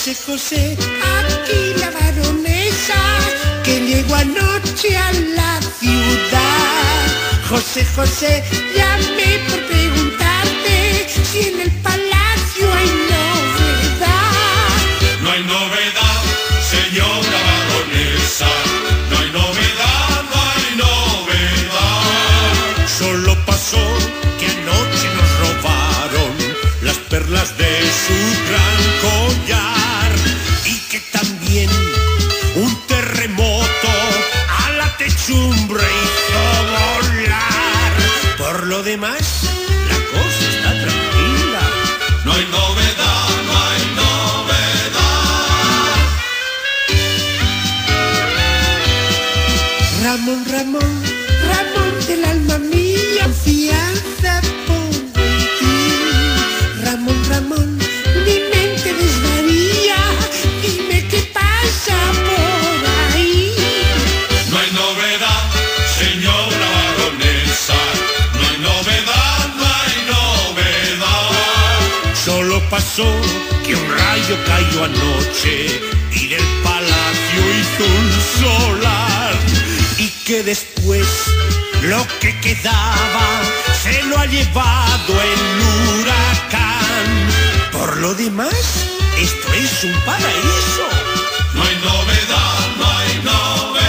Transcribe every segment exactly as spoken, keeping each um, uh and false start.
José, José, aquí la baronesa que llegó anoche a la ciudad. José, José, llamé por preguntarte si en el palacio hay novedad. No hay novedad, señora baronesa, no hay novedad, no hay novedad. Solo pasó que anoche nos robaron las perlas de su gran collar y que también un terremoto a la techumbre hizo volar. Por lo demás, la cosa está tranquila. No hay novedad, no hay novedad. Ramón, Ramón, Ramón del alma mía, confianza pongo en ti. Ramón, Ramón, mi mente desvaría, dime qué pasa por ahí. No hay novedad, señora baronesa, no hay novedad, no hay novedad. Solo pasó que un rayo cayó anoche y del palacio hizo un solar, y que después lo que quedaba se lo ha llevado el huracán. Por lo demás, esto es un paraíso. No hay novedad, no hay novedad.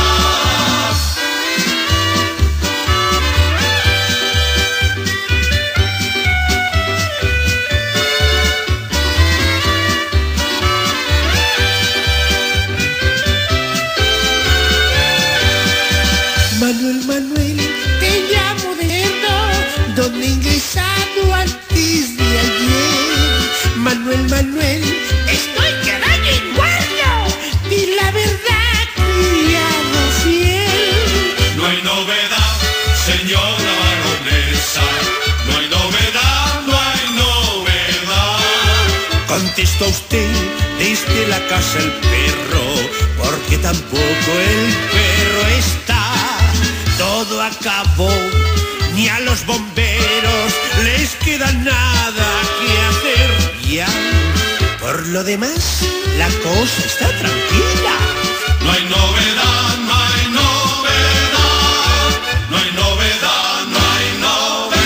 Manuel, Manuel, te llamo de Lerdo, donde he ingresado antes de ayer. Manuel, Manuel, estoy caballo y muerto, di la verdad, criado fiel. No hay novedad, señora baronesa, no hay novedad, no hay novedad. Contestó usted desde la casa el perro, porque tampoco el perro está. Todo acabó, ni a los bomberos les queda nada que hacer ya. Por lo demás, la cosa está tranquila. No hay novedad, no hay novedad, no hay novedad, no hay novedad.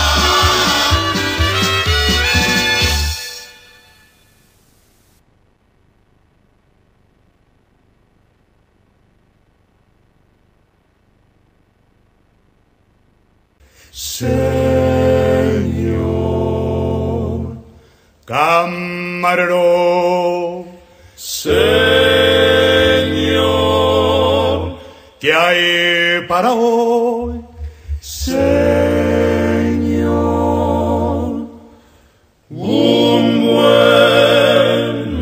Señor camarero, Señor, ¿qué hay para hoy? Señor, un buen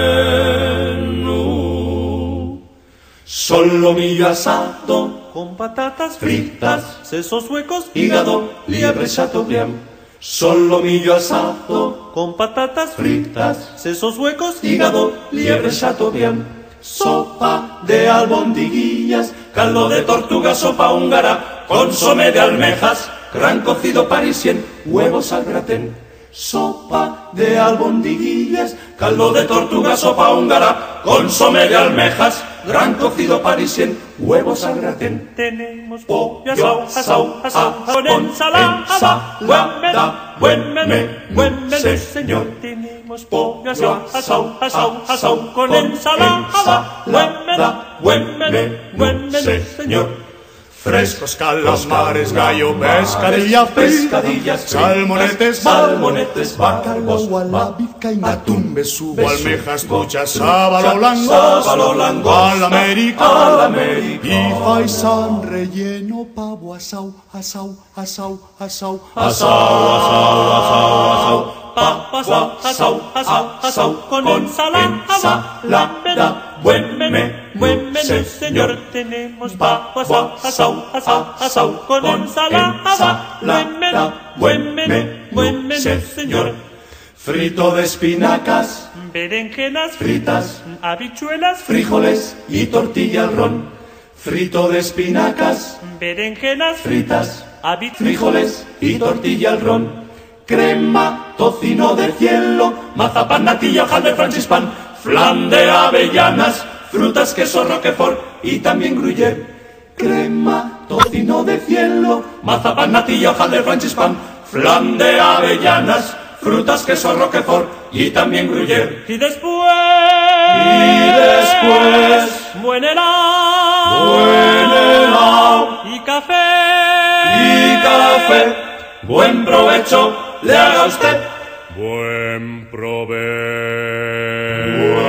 menú. Solomillo asado con patatas fritas, sesos huecos, hígado, liebre chateaubriand. Solomillo asado con patatas fritas, sesos huecos, hígado, liebre chateaubriand. Sopa de albondiguillas, caldo de tortuga, sopa húngara, consomé de almejas, gran cocido parisien, huevos al gratén. Sopa de albondiguillas, caldo de tortuga, sopa húngara, consomé de almejas, gran cocido parisien, huevos al gratén. Tenemos pollo asau, asau, asau, con ensalada, buen menú, buen menú, señor. Tenemos pollo asau, asau, asau, asau, con ensalada, buen menú, buen menú, buen menú, señor. frescos calamares, gallo, pescadilla, pescadillas, salmonetes, salmonetes, bacalao, gualabica y atún, besugo, almejas, truchas, sábalo, sábalo, langosta, al América, al América, y faisán relleno, pavo, asau, asau, asau, asau, asau, asau, asau, asau, pavo, asau, asau, asau, asau, con ensalada, buen menú, buen menú, señor. Tenemos pavo, asau, asau, asau, asau, con ensalada, buen menú, buen menú, buen menú, señor. Frito de espinacas, berenjenas fritas, habichuelas, frijoles y tortilla al ron. Frito de espinacas, berenjenas fritas, frijoles y tortilla al ron. crema, tocino del cielo, mazapán, natilla, hojaldre, francispan, flan de avellanas, frutas, queso, roquefort y también gruyère. Crema, tocino del cielo, mazapán, natilla, hojaldre, francispan, flan de avellanas, frutas, queso, roquefort y también gruyère. Y después, y después, buen helado, buen helado y café, y café. Buen provecho le haga usted. Buen provecho.